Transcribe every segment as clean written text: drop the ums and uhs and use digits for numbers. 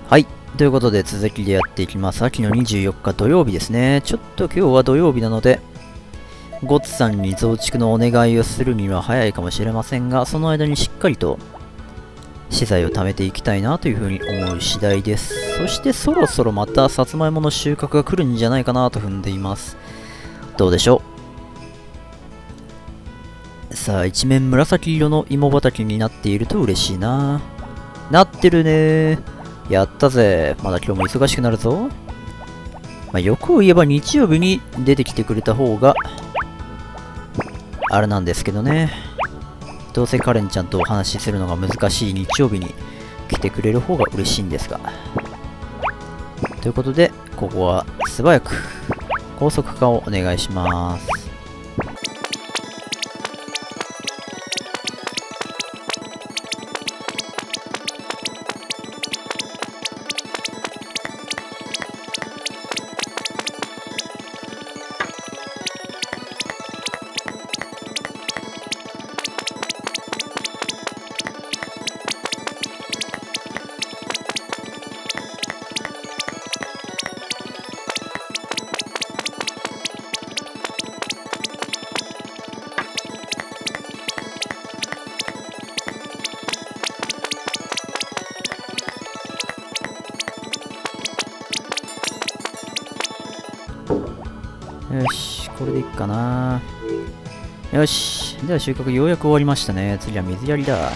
はい。ということで続きでやっていきます。秋の24日土曜日ですね。ちょっと今日は土曜日なので、ゴッツさんに増築のお願いをするには早いかもしれませんが、その間にしっかりと資材を貯めていきたいなというふうに思う次第です。そしてそろそろまたさつまいもの収穫が来るんじゃないかなと踏んでいます。どうでしょう。さあ、一面紫色の芋畑になっていると嬉しいな。なってるねー。やったぜ。まだ今日も忙しくなるぞ。欲を言えば日曜日に出てきてくれた方が、あれなんですけどね。どうせカレンちゃんとお話しするのが難しい日曜日に来てくれる方が嬉しいんですが。ということで、ここは素早く高速化をお願いします。よし、これでいいかな。よし、では収穫ようやく終わりましたね。次は水やりだ。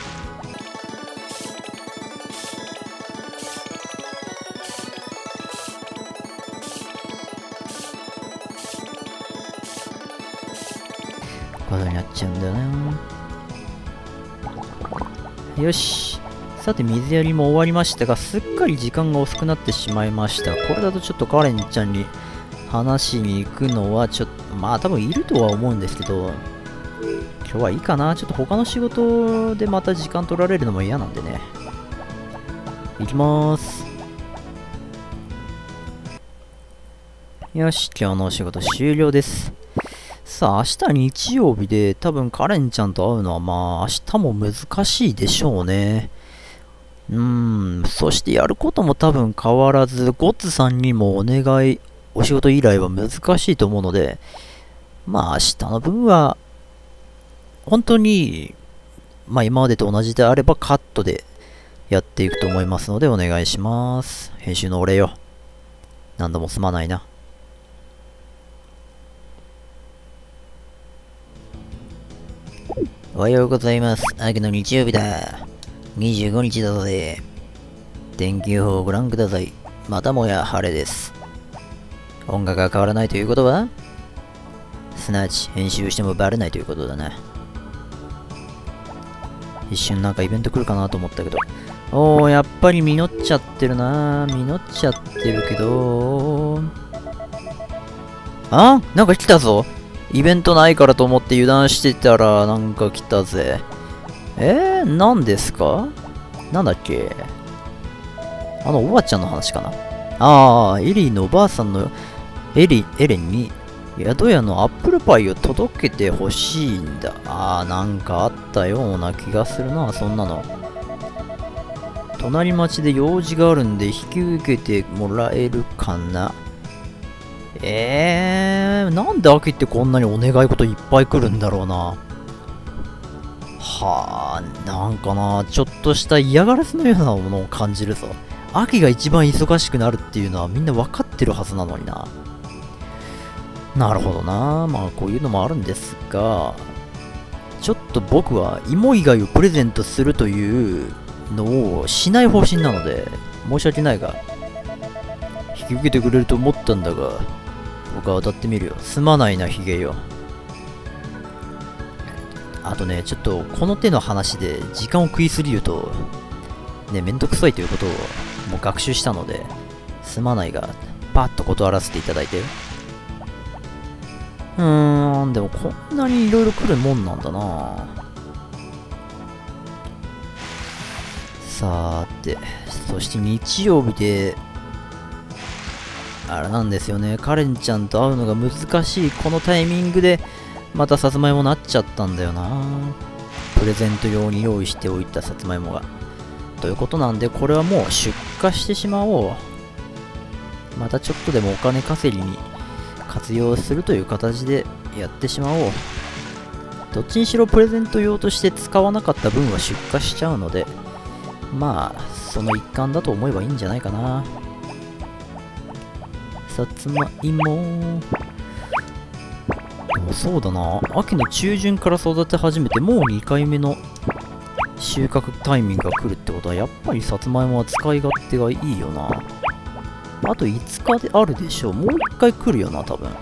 これになっちゃうんだよな。よし。さて、水やりも終わりましたが、すっかり時間が遅くなってしまいました。これだとちょっとカレンちゃんに話しに行くのはちょっと、まあ多分いるとは思うんですけど、今日はいいかな。ちょっと他の仕事でまた時間取られるのも嫌なんでね。行きまーす。よし、今日のお仕事終了です。さあ、明日日曜日で多分カレンちゃんと会うのはまあ明日も難しいでしょうね。そしてやることも多分変わらず、ゴッツさんにもお願い、お仕事依頼は難しいと思うので、まあ明日の分は、本当に、まあ今までと同じであればカットでやっていくと思いますのでお願いします。編集のお礼よ。何度もすまないな。おはようございます。秋の日曜日だ。25日だぜ。天気予報をご覧ください。またもや晴れです。音楽が変わらないということは、すなわち編集してもバレないということだな。一瞬なんかイベント来るかなと思ったけど、おー、やっぱり実っちゃってるな。実っちゃってるけど、あ、なんか来たぞ。イベントないからと思って油断してたらなんか来たぜ。何ですか？なんだっけ？おばあちゃんの話かな。ああ、エリーのおばあさんのエレンに宿屋のアップルパイを届けてほしいんだ。なんかあったような気がするな、そんなの。隣町で用事があるんで引き受けてもらえるかな。なんで秋ってこんなにお願い事いっぱい来るんだろうな。なんかな、ちょっとした嫌がらせのようなものを感じるぞ。秋が一番忙しくなるっていうのはみんな分かってるはずなのにな。なるほどな。まあこういうのもあるんですが、ちょっと僕は芋以外をプレゼントするというのをしない方針なので、申し訳ないが、引き受けてくれると思ったんだが、僕は当たってみるよ。すまないな、ヒゲよ。あとね、ちょっとこの手の話で時間を食いすぎると、ね、めんどくさいということをもう学習したので、すまないが、パッと断らせていただいて。でもこんなに色々来るもんなんだな。さーて、そして日曜日で、あれなんですよね、カレンちゃんと会うのが難しいこのタイミングで、またさつまいもなっちゃったんだよな。プレゼント用に用意しておいたさつまいもが。 ということなんで、これはもう出荷してしまおう。またちょっとでもお金稼ぎに活用するという形でやってしまおう。どっちにしろプレゼント用として使わなかった分は出荷しちゃうので、まあ、その一環だと思えばいいんじゃないかな。さつまいも。でもそうだな。秋の中旬から育て始めて、もう2回目の収穫タイミングが来るってことは、やっぱりさつまいもは使い勝手がいいよな。あと5日であるでしょう。もう1回来るよな、多分。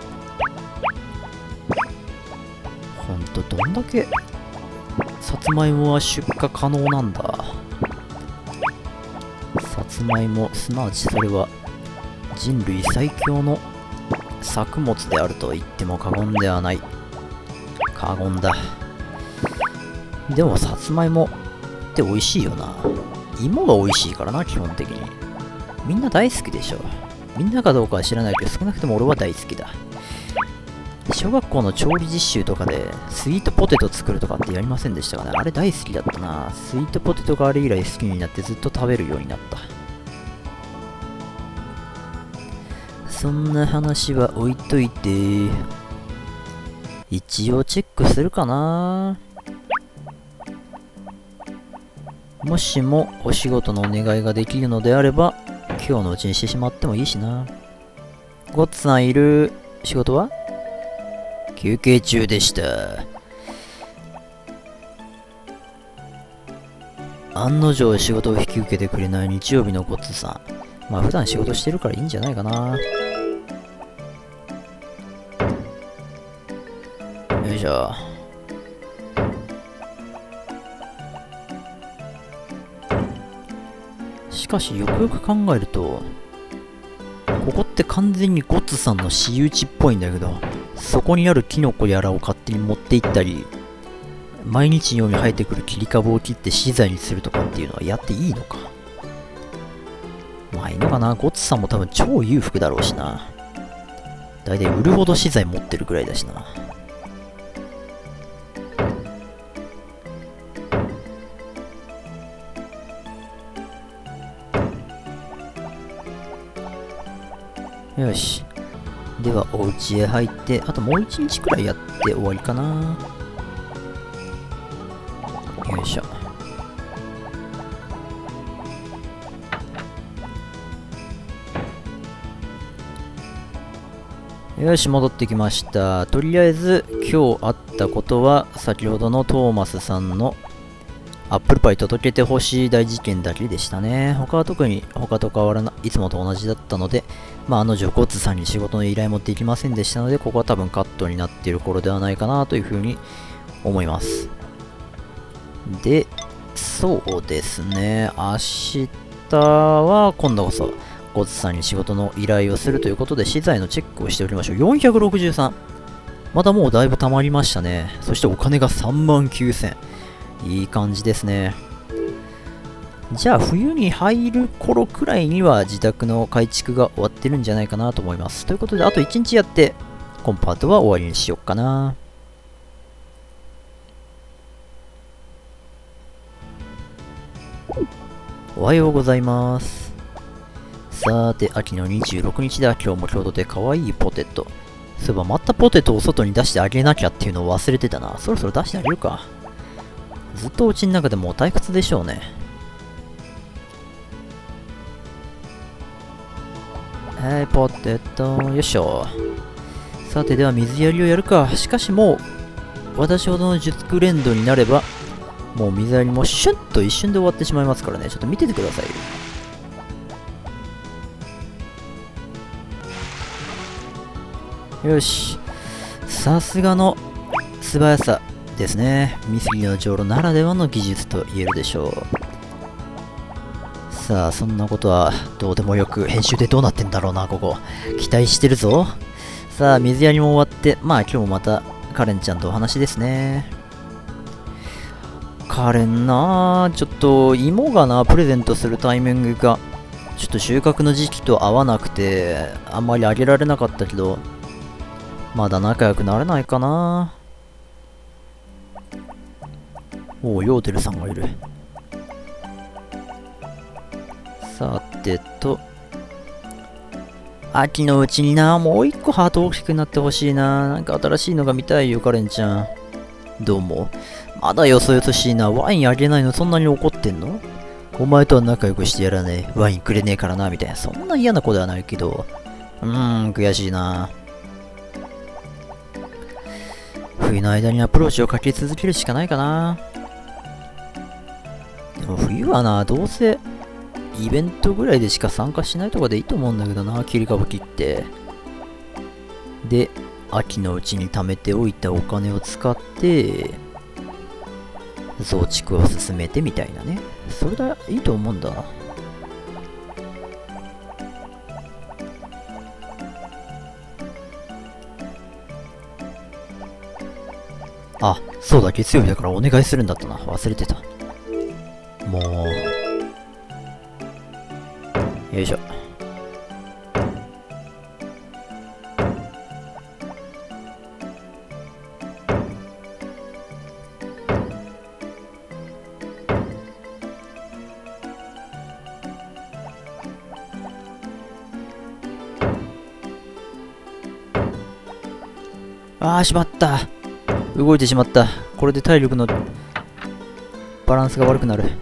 ほんと、どんだけさつまいもは出荷可能なんだ。さつまいも、すなわちそれは人類最強の作物であると言っても過言ではない。過言だ。でもさつまいもって美味しいよな。芋が美味しいからな、基本的に。みんな大好きでしょ。みんなかどうかは知らないけど、少なくとも俺は大好きだ。小学校の調理実習とかでスイートポテト作るとかってやりませんでしたかね。あれ大好きだったな。スイートポテトがあれ以来好きになってずっと食べるようになった。そんな話は置いといて、一応チェックするかな。もしもお仕事のお願いができるのであれば、今日のうちにしてしまってもいいしな。ゴッツさんいる。仕事は休憩中でした。案の定仕事を引き受けてくれない日曜日のゴッツさん。まあ普段仕事してるからいいんじゃないかな。よいしょ。しかしよくよく考えると、ここって完全にゴッツさんの私有地っぽいんだけど、そこにあるキノコやらを勝手に持って行ったり、毎日のように生えてくる切り株を切って資材にするとかっていうのはやっていいのか。まあいいのかな。ゴッツさんも多分超裕福だろうしな。だいたい売るほど資材持ってるくらいだしな。よし。では、お家へ入って、あともう1日くらいやって終わりかな。よいしょ。よし、戻ってきました。とりあえず、今日あったことは、先ほどのトーマスさんのアップルパイ届けてほしい大事件だけでしたね。他は特に他と変わらない、いつもと同じだったので、まあ、ゴッツさんに仕事の依頼もできませんでしたので、ここは多分カットになっている頃ではないかなというふうに思います。で、そうですね、明日は今度こそ、ゴッツさんに仕事の依頼をするということで、資材のチェックをしておりましょう。463。まだもうだいぶ溜まりましたね。そしてお金が39,000。いい感じですね。じゃあ冬に入る頃くらいには自宅の改築が終わってるんじゃないかなと思います。ということであと1日やってコンパートは終わりにしよっかな。おはようございます。さて秋の26日だ。今日も京都で可愛いポテト。そういえばまたポテトを外に出してあげなきゃっていうのを忘れてたな。そろそろ出してあげるか。ずっとお家の中でもう退屈でしょうね。はい、ポテト、よいしょ。さて、では水やりをやるか。しかしもう、私ほどの熟練度になれば、もう水やりもシュッと一瞬で終わってしまいますからね。ちょっと見ててください。よし。さすがの素早さですね。ミスリのじょうろならではの技術と言えるでしょう。さあ、そんなことはどうでもよく、編集でどうなってんだろうな、ここ。期待してるぞ。さあ、水やりも終わって、まあ今日もまたカレンちゃんとお話ですね。カレンなあ、ちょっと芋がな、プレゼントするタイミングが、ちょっと収穫の時期と合わなくて、あんまりあげられなかったけど、まだ仲良くなれないかな。おお、ヨーデルさんがいる。 秋のうちにな、もう一個ハート大きくなってほしいな。なんか新しいのが見たいよ、カレンちゃん。どうも。まだよそよそしいな。ワインあげないのそんなに怒ってんの？お前とは仲良くしてやらねえ。ワインくれねえからな、みたいな。そんな嫌な子ではないけど。悔しいな。冬の間にアプローチをかけ続けるしかないかな。でも冬はな、どうせイベントぐらいでしか参加しないとかでいいと思うんだけどな、切り株切って。で、秋のうちに貯めておいたお金を使って、増築を進めてみたいなね。それでいいと思うんだ。あ、そうだ、月曜日だからお願いするんだったな。忘れてた。もう。よいしょ。ああ、しまった。動いてしまった。これで体力のバランスが悪くなる。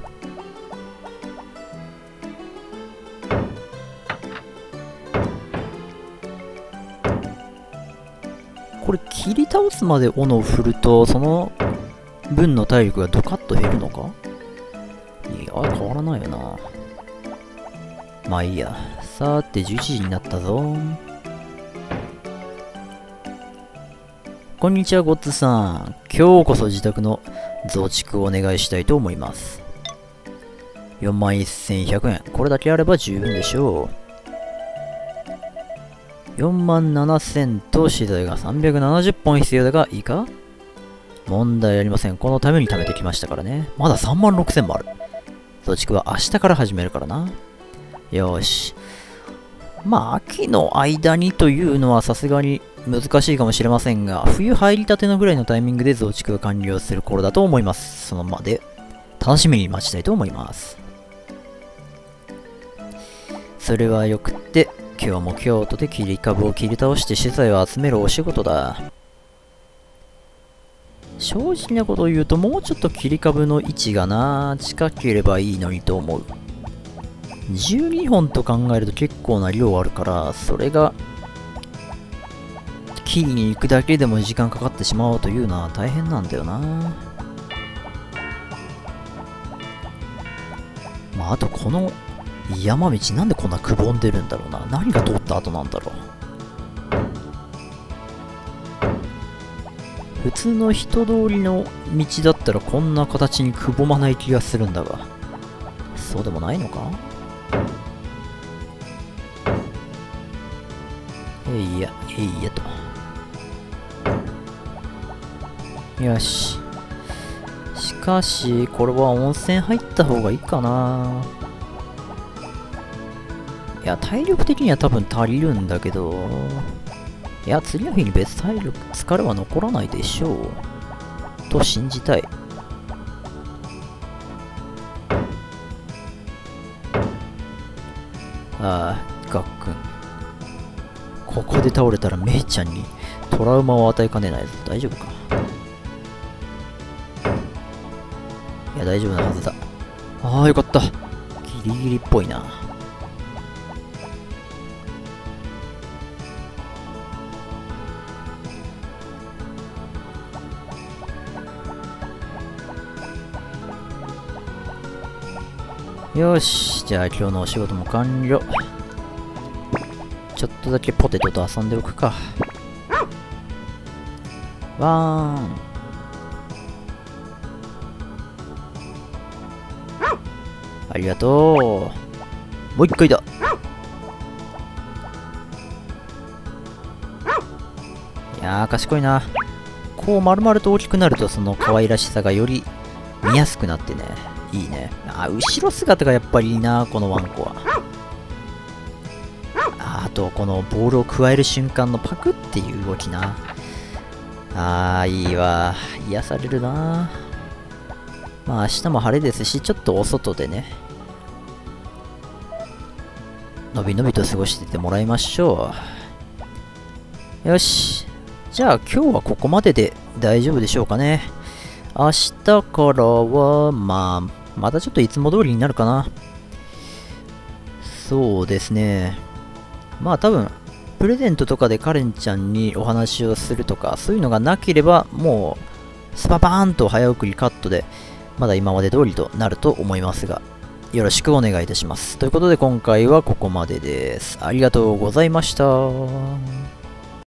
これ切り倒すまで斧を振るとその分の体力がドカッと減るのか？いや、変わらないよな。まあいいや。さて11時になったぞ。こんにちは、ゴッツさん。今日こそ自宅の増築をお願いしたいと思います。41,100円。これだけあれば十分でしょう。47,000と資材が370本必要だが、いいか？問題ありません。このために貯めてきましたからね。まだ36,000もある。増築は明日から始めるからな。よし。まあ、秋の間にというのはさすがに難しいかもしれませんが、冬入りたてのぐらいのタイミングで増築が完了する頃だと思います。そのまで楽しみに待ちたいと思います。それはよくって、今日も京都で切り株を切り倒して資材を集めるお仕事だ。正直なことを言うと、もうちょっと切り株の位置がな、近ければいいのにと思う。12本と考えると結構な量あるから、それが切りに行くだけでも時間かかってしまうというのは大変なんだよな。まあ、あとこの山道なんでこんなくぼんでるんだろうな。何が通った後なんだろう。普通の人通りの道だったらこんな形にくぼまない気がするんだが、そうでもないのか？いやと。よし。しかし、これは温泉入った方がいいかな。いや、体力的には多分足りるんだけど、いや、次の日に別体力、疲れは残らないでしょう。と信じたい。ああ、ガックン。ここで倒れたらメイちゃんにトラウマを与えかねないぞ。大丈夫か？いや、大丈夫なはずだ。ああ、よかった。ギリギリっぽいな。よし。じゃあ今日のお仕事も完了。ちょっとだけポテトと遊んでおくか。わーん。ありがとう。もう一回だ。いやー、賢いな。こう丸々と大きくなるとその可愛らしさがより見やすくなってね。いいね。あ、後ろ姿がやっぱりいいな、このワンコは。あと、このボールを加える瞬間のパクっていう動きな。あー、いいわ。癒されるな。まあ、明日も晴れですし、ちょっとお外でね。 のびのびと過ごしててもらいましょう。よし。じゃあ今日はここまでで大丈夫でしょうかね。明日からは、またちょっといつも通りになるかな。そうですね。まあ多分、プレゼントとかでカレンちゃんにお話をするとか、そういうのがなければ、もう、スパパーンと早送りカットで、まだ今まで通りとなると思いますが、よろしくお願いいたします。ということで今回はここまでです。ありがとうございました。